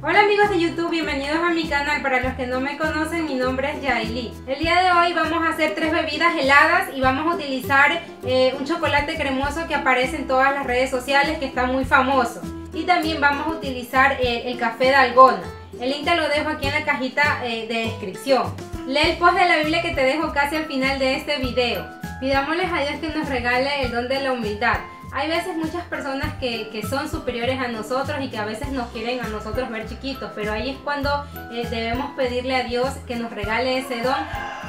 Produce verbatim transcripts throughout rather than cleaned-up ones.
Hola amigos de YouTube, bienvenidos a mi canal. Para los que no me conocen, mi nombre es Yaili. El día de hoy vamos a hacer tres bebidas heladas y vamos a utilizar eh, un chocolate cremoso que aparece en todas las redes sociales, que está muy famoso. Y también vamos a utilizar eh, el café Dalgona. El link te lo dejo aquí en la cajita eh, de descripción. Lee el post de la Biblia que te dejo casi al final de este video. Pidámosles a Dios que nos regale el don de la humildad. Hay veces muchas personas que, que son superiores a nosotros y que a veces nos quieren a nosotros ver chiquitos, pero ahí es cuando eh, debemos pedirle a Dios que nos regale ese don.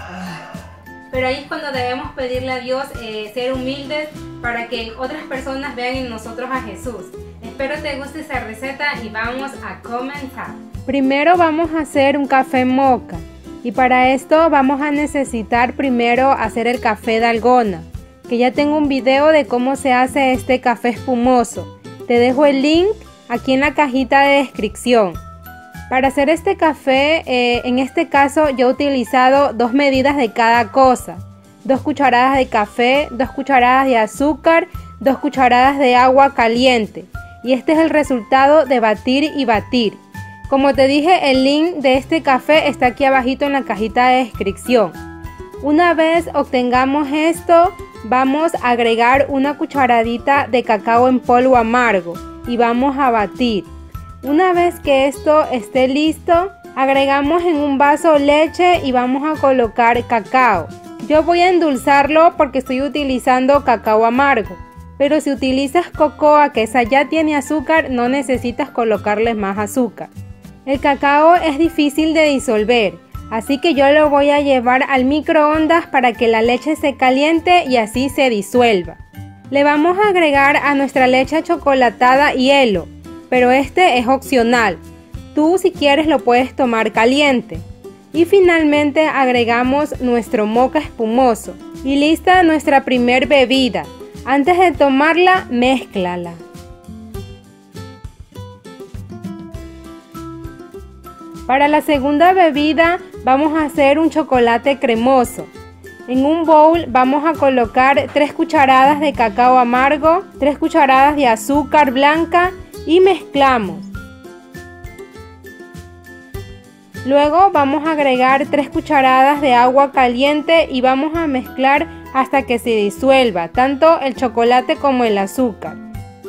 Pero ahí es cuando debemos pedirle a Dios eh, ser humildes para que otras personas vean en nosotros a Jesús. Espero te guste esa receta y vamos a comenzar. Primero vamos a hacer un café mocha y para esto vamos a necesitar primero hacer el café Dalgona, que ya tengo un video de cómo se hace este café espumoso. Te dejo el link aquí en la cajita de descripción. Para hacer este café, eh, en este caso yo he utilizado dos medidas de cada cosa. Dos cucharadas de café, dos cucharadas de azúcar, dos cucharadas de agua caliente. Y este es el resultado de batir y batir. Como te dije, el link de este café está aquí abajito en la cajita de descripción. Una vez obtengamos esto, vamos a agregar una cucharadita de cacao en polvo amargo y vamos a batir. Una vez que esto esté listo, agregamos en un vaso leche y vamos a colocar cacao. Yo voy a endulzarlo porque estoy utilizando cacao amargo, pero si utilizas cocoa, que esa ya tiene azúcar, no necesitas colocarle más azúcar. El cacao es difícil de disolver, así que yo lo voy a llevar al microondas para que la leche se caliente y así se disuelva. Le vamos a agregar a nuestra leche chocolatada hielo, pero este es opcional. Tú si quieres lo puedes tomar caliente. Y finalmente agregamos nuestro mocha espumoso. Y lista nuestra primer bebida. Antes de tomarla, mézclala. Para la segunda bebida vamos a hacer un chocolate cremoso. En un bowl vamos a colocar tres cucharadas de cacao amargo, tres cucharadas de azúcar blanca y mezclamos. Luego vamos a agregar tres cucharadas de agua caliente y vamos a mezclar hasta que se disuelva tanto el chocolate como el azúcar.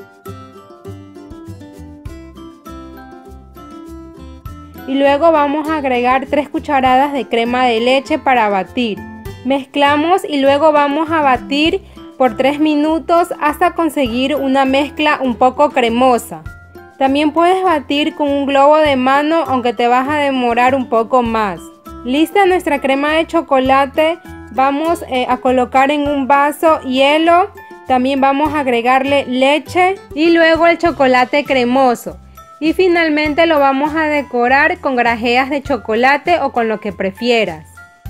Y luego vamos a agregar tres cucharadas de crema de leche para batir. Mezclamos y luego vamos a batir por tres minutos hasta conseguir una mezcla un poco cremosa. También puedes batir con un globo de mano, aunque te vas a demorar un poco más. Lista nuestra crema de chocolate, vamos eh, a colocar en un vaso hielo. También vamos a agregarle leche y luego el chocolate cremoso. Y finalmente lo vamos a decorar con grajeas de chocolate o con lo que prefieras.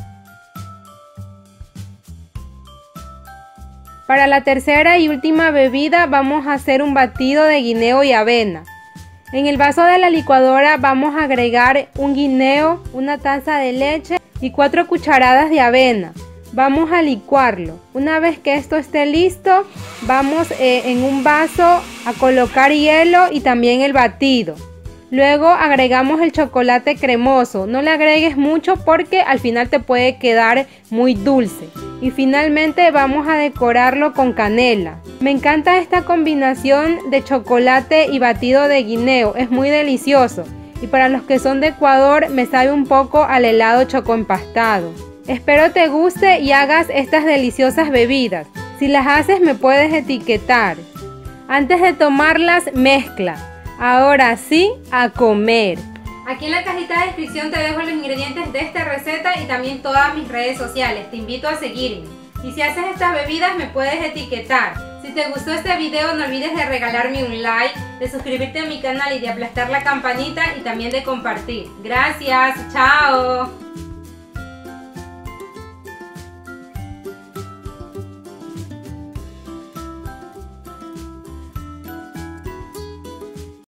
Para la tercera y última bebida vamos a hacer un batido de guineo y avena. En el vaso de la licuadora vamos a agregar un guineo, una taza de leche y cuatro cucharadas de avena. Vamos a licuarlo. Una vez que esto esté listo, vamos eh, en un vaso a colocar hielo y también el batido. Luego agregamos el chocolate cremoso. No le agregues mucho porque al final te puede quedar muy dulce. Y finalmente vamos a decorarlo con canela. Me encanta esta combinación de chocolate y batido de guineo. Es muy delicioso. Y para los que son de Ecuador, me sabe un poco al helado chocoempastado. Espero te guste y hagas estas deliciosas bebidas. Si las haces me puedes etiquetar. Antes de tomarlas, mezcla. Ahora sí, a comer. Aquí en la cajita de descripción te dejo los ingredientes de esta receta y también todas mis redes sociales. Te invito a seguirme. Y si haces estas bebidas me puedes etiquetar. Si te gustó este video no olvides de regalarme un like, de suscribirte a mi canal y de aplastar la campanita y también de compartir. Gracias, chao.